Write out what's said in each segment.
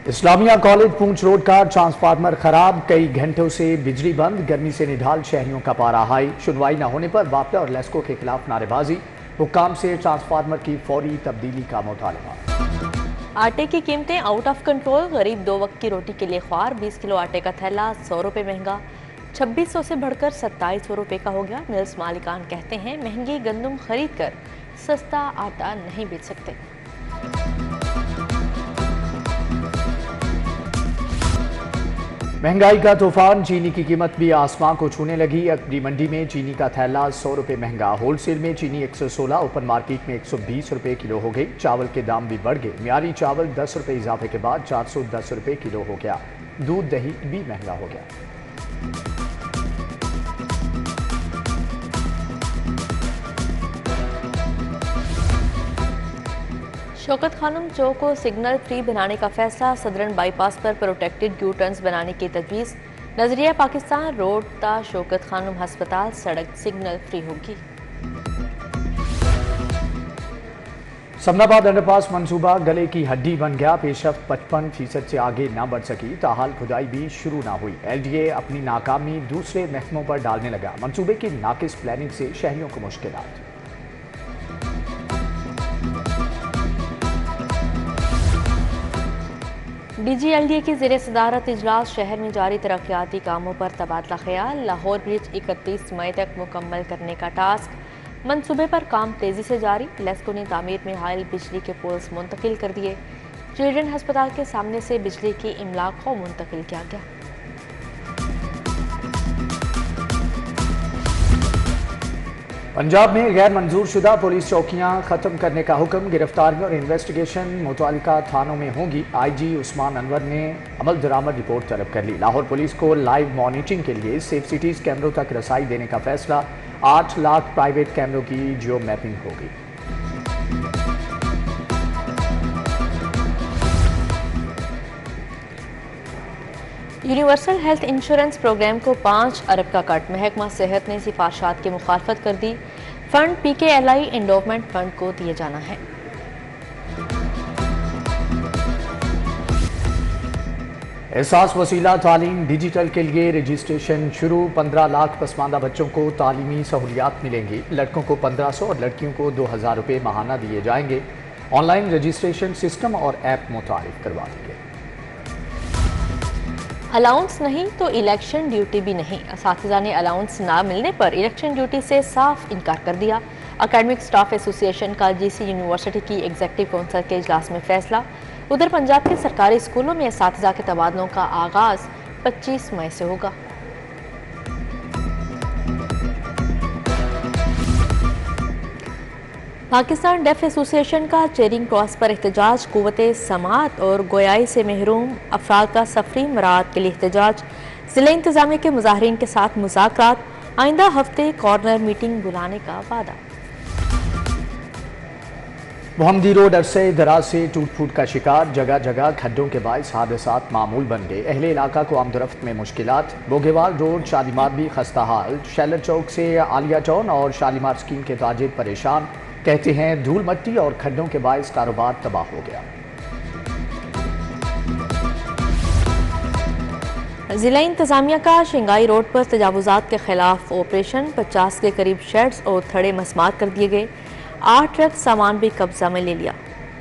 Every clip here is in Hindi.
इस्लामिया कॉलेज पूंछ रोड का ट्रांसफार्मर खराब, कई घंटों से बिजली बंद, गर्मी से निढाल शहरियों का पारा हाई। सुनवाई न होने पर वापडा और लेस्को के खिलाफ नारेबाजी, हुक्काम से ट्रांसफार्मर की फौरी तब्दीली का मुतालबा। आटे की कीमतें आउट ऑफ कंट्रोल, गरीब 2 वक्त की रोटी के लिए ख्वार। 20 किलो आटे का थैला 100 रुपये महंगा, 2600 से बढ़कर 2700 रुपये का हो गया। मिल्स मालिकान कहते हैं महंगी गंदम खरीद कर सस्ता आटा नहीं बेच सकते। महंगाई का तूफान, चीनी की कीमत भी आसमां को छूने लगी। अकबरी मंडी में चीनी का थैला 100 रुपये महंगा, होलसेल में चीनी 116, ओपन मार्केट में 120 रुपये किलो हो गई। चावल के दाम भी बढ़ गए, मियारी चावल 10 रुपये इजाफे के बाद 410 रुपये किलो हो गया। दूध दही भी महंगा हो गया। शौकत खानम चौक को सिग्नल फ्री बनाने का फैसला, सदरन बाईपास पर प्रोटेक्टेड यू टर्न्स बनाने की तजवीज़। नजरिया पाकिस्तान रोड ता शौकत खानम हस्पताल सड़क सिग्नल फ्री होगी। समनाबाद अंडरपास मंसूबा गले की हड्डी बन गया, पेशरफ्त 55% से आगे न बढ़ सकी, ताहाल खुदाई भी शुरू ना हुई। LDA अपनी नाकामी दूसरे महकमों पर डालने लगा, मंसूबे की नाकिस प्लानिंग से शहरियों को मुश्किलात। DG LDA की ज़ेरे सदारत इजलास, शहर में जारी तरक्याती कामों पर तबादला ख्याल। लाहौर ब्रिज 31 मई तक मुकम्मल करने का टास्क, मंसूबे पर काम तेजी से जारी। लेस्को ने तामीर में हायल बिजली के पोल्स मुंतकिल कर दिए। चिल्ड्रन अस्पताल के सामने से बिजली की इमलाक को मुंतकिल किया गया। पंजाब में गैर मंजूर शुदा पुलिस चौकियां खत्म करने का हुक्म, गिरफ्तारियों और इन्वेस्टिगेशन मुतालिका थानों में होंगी। IG उस्मान अनवर ने अमल दरामद रिपोर्ट तलब कर ली। लाहौर पुलिस को लाइव मॉनिटरिंग के लिए सेफ सिटीज कैमरों तक रसाई देने का फैसला। 8 लाख प्राइवेट कैमरों की जियो मैपिंग होगी। यूनिवर्सल हेल्थ इंश्योरेंस प्रोग्राम को 5 अरब का कट, महकमा सेहत ने सिफारिशात की मुखालफत कर दी। फंड PKLI एंडोवमेंट फंड को दिए जाना है। एहसास वसीला तालीम डिजिटल के लिए रजिस्ट्रेशन शुरू, 15 लाख पसमानदा बच्चों को तालीमी सहूलियात मिलेंगी। लड़कों को 1500 और लड़कियों को 2000 रुपये माहाना दिए जाएंगे। ऑनलाइन रजिस्ट्रेशन सिस्टम और ऐप मुतारिफ करवा देंगे। अलाउंस नहीं तो इलेक्शन ड्यूटी भी नहीं, असातिज़ा ने अलाउंस ना मिलने पर इलेक्शन ड्यूटी से साफ इनकार कर दिया। अकेडमिक स्टाफ एसोसिएशन का GC यूनिवर्सिटी की एग्जीक्यूटिव काउंसिल के इजलास में फैसला। उधर पंजाब के सरकारी स्कूलों में असातिज़ा के तबादलों का आगाज 25 मई से होगा। पाकिस्तान डेफ एसोसिएशन का चेरिंग क्रॉस पर एहतजाज, कुव्वते समात और गोयाई से महरूम अफराद का सफरी मराद के लिए एहतजाज। जिला इंतजामिया के मुजाहरीन के साथ मुज़ाकरात, आइंदा हफ्ते कॉर्नर मीटिंग बुलाने का वादा। मोहम्मदी रोड अरसे दराज से टूट फूट का शिकार, जगह जगह खड्डों के बायस हादसात मामूल बन गए। अहले इलाका को आमदरफ्त में मुश्किलात। बोगेवाल रोड शालीमार भी खस्ता हाल, शैलर चौक से आलिया टाउन और शालीमार स्कीम के ताजिर परेशान, कहते हैं धूल मट्टी और खड्डों के बायस कारोबार तबाह हो गया। जिला इंतजामिया का शंघाई रोड पर तजावुजात के खिलाफ ऑपरेशन, 50 के करीब शेड्स और थड़े मसमात कर दिए गए। 8 ट्रक सामान भी कब्जा में ले लिया।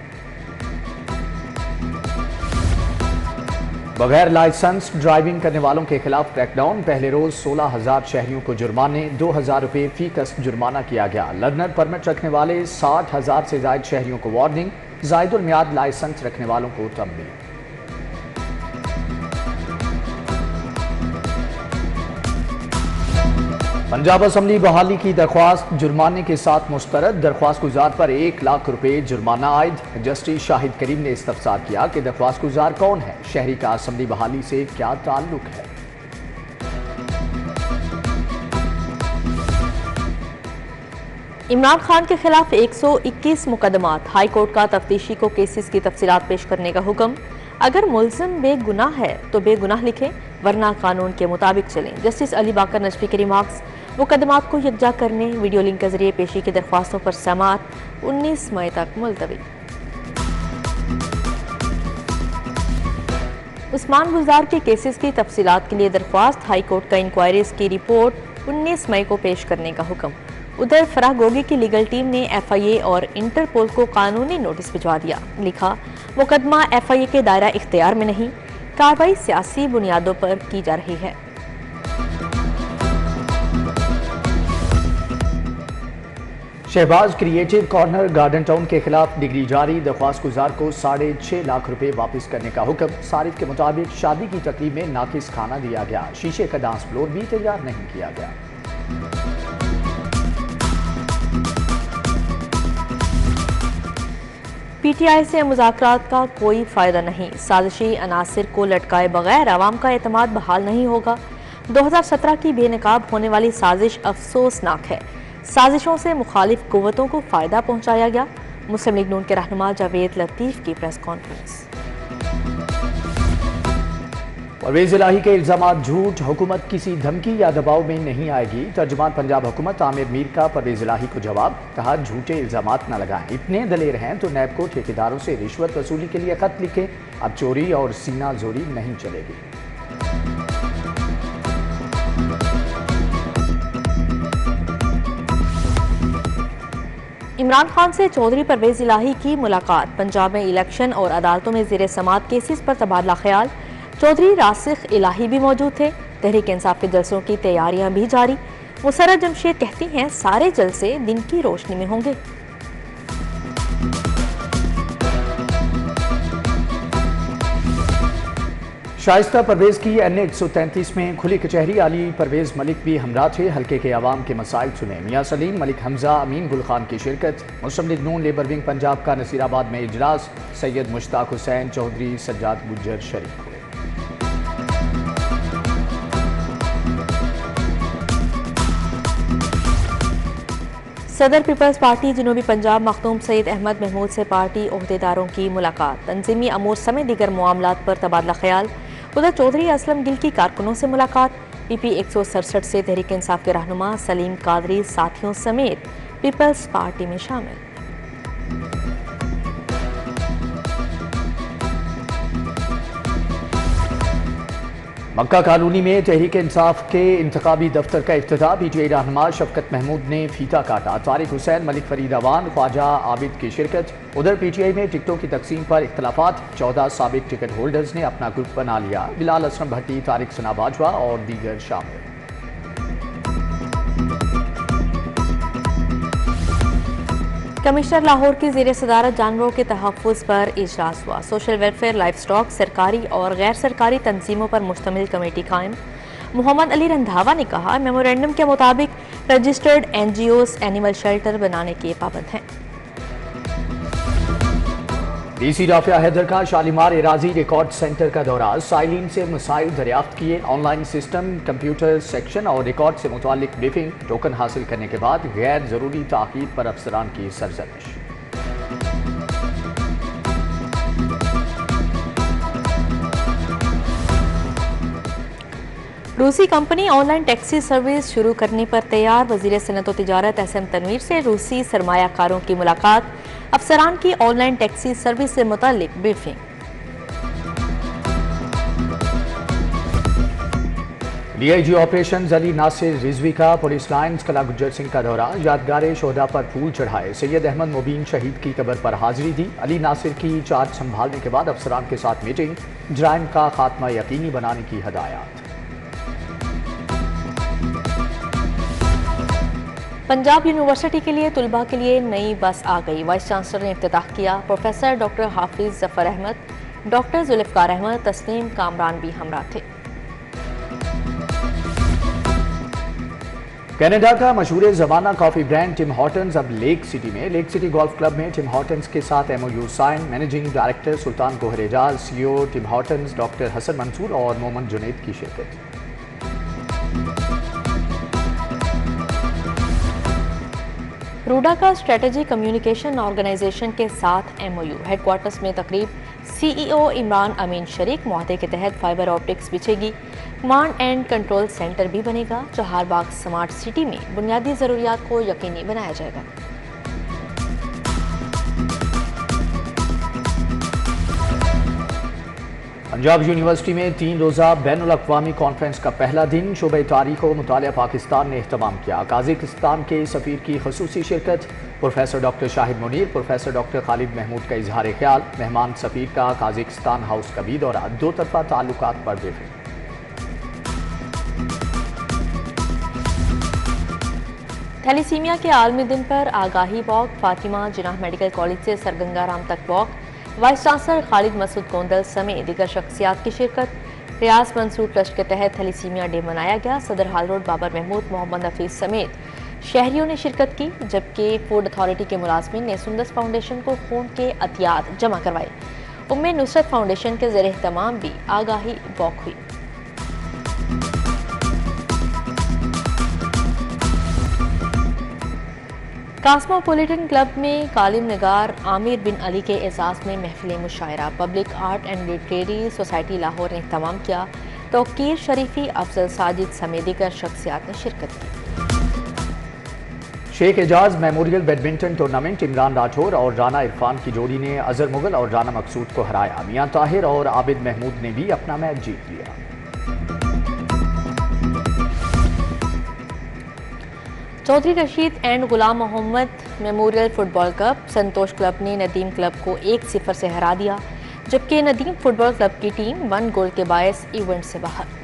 बगैर लाइसेंस ड्राइविंग करने वालों के खिलाफ क्रैकडाउन, पहले रोज 16,000 शहरियों को जुर्माने, 2,000 रुपये फी कस जुर्माना किया गया। लर्नर परमिट रखने वाले 60,000 से जायद शहरियों को वार्निंग, जायदुल मियाद लाइसेंस रखने वालों को तंबीह। पंजाब असम्बली बहाली की दरख्वास्त जुर्माने के साथ मुस्तरद, दरख्वास्त गुजार पर 1 लाख रुपये जुर्माना आयद। जस्टिस शाहिद करीम ने इस्तफसार किया कि दरख्वास्त गुजार कौन है, शहरी का असम्बली बहाली से क्या ताल्लुक है। इमरान खान के खिलाफ 121 मुकदमात, हाई कोर्ट का तफ्तीशी को केसेस की तफसीलात पेश करने का हुक्म। अगर मुल्जिम बेगुनाह है तो बेगुनाह लिखें, वरना कानून के मुताबिक चलें। जस्टिस अली बाकर नजफी के रिमार्क्स, मुकदमात को यकजा करने वीडियो लिंक के जरिए पेशी की दरख्वास्तों पर समाअत 19 मई तक मुलतवी। उस्मान गुलजार के केसेस की तफसीलात के लिए दरख्वास्त, हाई कोर्ट का इंक्वायरीज की रिपोर्ट 19 मई को पेश करने का हुक्म। उधर फराह गोगी की लीगल टीम ने FIA और इंटरपोल को कानूनी नोटिस भिजवा दिया। लिखा, मुकदमा FIA के दायरा इख्तियार में नहीं, कार्रवाई सियासी बुनियादों पर की जा रही है। Shahbaz creative corner garden town के खिलाफ डिग्री जारी, दरख्वास्त गुजार को 6.5 लाख रुपए वापस करने का हुक्म। सारिफ के मुताबिक शादी की तकरीब में नाकिस खाना दिया गया, शीशे का डांस फ्लोर भी तैयार नहीं किया गया। PTI से मुज़ाकरात का कोई फायदा नहीं, साजिशी अनासिर को लटकाए बगैर आवाम का एतमाद बहाल नहीं होगा। 2017 की बेनकाब होने वाली साजिश अफसोसनाक है। साजिशों से मुखालिफ कुव्वतों को फायदा पहुंचाया गया। मुस्लिम लीग नून के रहनुमा जावेद लतीफ की प्रेस कॉन्फ्रेंस। परवेज इलाही के इल्जामात झूठ, हुकूमत किसी धमकी या दबाव में नहीं आएगी। तर्जुमान पंजाब हुकूमत आमिर मीर का परवेज इलाही को जवाब, कहा झूठे इल्जामात न लगाएं, इतने दलेर हैं तो नैब को ठेकेदारों से रिश्वत वसूली के लिए खत लिखें। अब चोरी और सीना जोरी नहीं चलेगी। इमरान खान से चौधरी परवेज इलाही की मुलाकात। पंजाब में इलेक्शन और अदालतों में ज़ेरे समात केसेस पर तबादला ख्याल। चौधरी रासिख इलाही भी मौजूद थे। तहरीक इंसाफ के जलसों की तैयारियां भी जारी। मुसर्रत जमशेद कहती हैं सारे जलसे दिन की रोशनी में होंगे। शाइस्ता परवेज की NA 133 में खुली कचहरी। अली परवेज मलिक भी हमरा थे, हल्के के अवाम के मसाइल सुने। मियाँ सलीम, मलिक हमजा, अमीन गुल खान की शिरकत। Muslim League Noon labour wing Punjab का नसीराबाद में इजलास। सैयद मुश्ताक हुसैन चौधरी, सज्जाद गुज्जर शरीक हुए। सदर पीपल्स पार्टी जनूबी पंजाब मखदूम सईद अहमद महमूद से पार्टी ओहदेदारों की मुलाकात। तंजीमी अमूर समेत दीगर मामलात पर तबादला ख्याल। उधर चौधरी असलम गिल की कारकुनों से मुलाकात। PP 167 से तहरीक इंसाफ के रहनुमा सलीम कादरी साथियों समेत पीपल्स पार्टी में शामिल। मक्का कॉलोनी में तहरीक इंसाफ के इंतखाबी दफ्तर का इफ्तिताह। PTI रहनुमा शफकत महमूद ने फीता काटा। तारिक हुसैन, मलिक फरीद अवान, ख्वाजा आबिद की शिरकत। उधर PTI में टिकटों की तकसीम पर इख्तलाफात। 14 साबिक टिकट होल्डर्स ने अपना ग्रुप बना लिया। बिलाल असलम भट्टी, तारिक सना बाजवा और दीगर शामिल। कमिश्नर लाहौर की ज़ेरे सदारत जानवरों के तहफ़्फ़ुज़ पर इजलास हुआ। सोशल वेलफेयर, लाइफ स्टॉक, सरकारी और गैर सरकारी तंजीमों पर मुश्तमिल कमेटी कायम। मोहम्मद अली रंधावा ने कहा, मेमोरेंडम के मुताबिक रजिस्टर्ड NGOs एनिमल शेल्टर बनाने के पाबंद हैं। DC राफिया हैदर का शालीमार एराजी रिकॉर्ड सेंटर का दौरा। साइलिन से मसाइल दरियाफ्त किए। ऑनलाइन सिस्टम, कंप्यूटर सेक्शन और रिकॉर्ड से मुतालिक ब्रीफिंग। टोकन हासिल करने के बाद गैर जरूरी ताकीद पर अफसरान की सरजनिश। रूसी कंपनी ऑनलाइन टैक्सी सर्विस शुरू करने पर तैयार। वजीर सनअत व तिजारत SM तनवीर से रूसी सरमायाकारों की मुलाकात। अफसरान की ऑनलाइन टैक्सी सर्विस से मुतालिक briefing. DIG operation Ali Nasir Rizvi का पुलिस लाइन्स कला गुज्जर सिंह का दौरा। यादगार शोहदा पर फूल चढ़ाए। सैयद अहमद मुबीन शहीद की कब्र पर हाजिरी दी। अली नासिर की चार्ज संभालने के बाद अफसरान के साथ मीटिंग। जराइम का खात्मा यकीनी बनाने की हदायत। पंजाब यूनिवर्सिटी के लिए तुलबा के लिए नई बस आ गई। वाइस चांसलर ने इफ्तिताह किया। Professor doctor Hafiz Zafar Ahmad, doctor Zulfiqar Ahmad, Tasneem Kamran भी हमरा थे। कनाडा का मशहूर ज़माना कॉफी ब्रांड टिम हॉर्टन्स अब लेक सिटी में। लेक सिटी गोल्फ क्लब में टिम हॉर्टन्स के साथ MOU sign. Managing director Sultan Gohar Ijaz, CEO Tim Hortons doctor Hasan Mansoor और मोहम्मद जुनैद की शिरकत। रूडा का स्ट्रेटजी कम्युनिकेशन ऑर्गेनाइजेशन के साथ MOU। हेडक्वार्टर्स में तकरीब। CEO इमरान अमीन शरीक। मुआहदे के तहत फाइबर ऑप्टिक्स बिछेगी। कमांड एंड कंट्रोल सेंटर भी बनेगा। चहारबाग स्मार्ट सिटी में बुनियादी ज़रूरियात को यकीनी बनाया जाएगा। पंजाब यूनिवर्सिटी में 3 रोज़ा बैनुल-अक़वामी कॉन्फ्रेंस का पहला दिन शोबे तारीख व मुतालिया पाकिस्तान ने एहतमाम किया। काज़ाकिस्तान के सफ़ीर की ख़ुसूसी शिरकत, professor doctor Shahid Munir, professor doctor Khalid Mahmood का इजहार ख्याल, मेहमान सफ़ीर का काज़ाकिस्तान हाउस का भी दौरा, दो तरफ़ा ताल्लुकात पर ब्रीफिंग। थैलीसीमिया के आलमी दिन पर आगाही walk, Fatima Jinnah medical college से सरगंगा राम तक walk, vice chancellor Khalid Masood Gondal समेत दीगर शख्सियात की शिरकत। रियाज मंसूर ट्रस्ट के तहत थैलीसीमिया डे मनाया गया। सदर हाल रोड बाबर महमूद, मोहम्मद हफीज समेत शहरियों ने शिरकत की, जबकि फूड अथॉरिटी के मुलाजमीन ने सुंदस फाउंडेशन को खून के अतियात जमा करवाए। उम्मे नुसरत फाउंडेशन के ज़ेर एहतमाम भी आगाही वॉक हुई। कॉस्मोपॉलिटन क्लब में कालिम निगार आमिर बिन अली के एजाज़ में महफिल मुशायरा, public art and literary society Lahore ने इख्तिताम किया। तौकीर शरीफी, अफजल साजिद समेत दीगर शख्सियात ने शिरकत की। Sheikh Ejaz memorial badminton tournament, Imran Rathore और राना इरफान की जोड़ी ने अजहर मुगल और राना मकसूद को हराया। मियां ताहिर और आबिद महमूद ने भी अपना मैच जीत लिया। Chaudhry Rashid and Ghulam Mohammad memorial football cup, Santosh club ने नदीम क्लब को 1-0 से हरा दिया, जबकि नदीम फुटबॉल क्लब की टीम 1 गोल के बायस इवेंट से बाहर।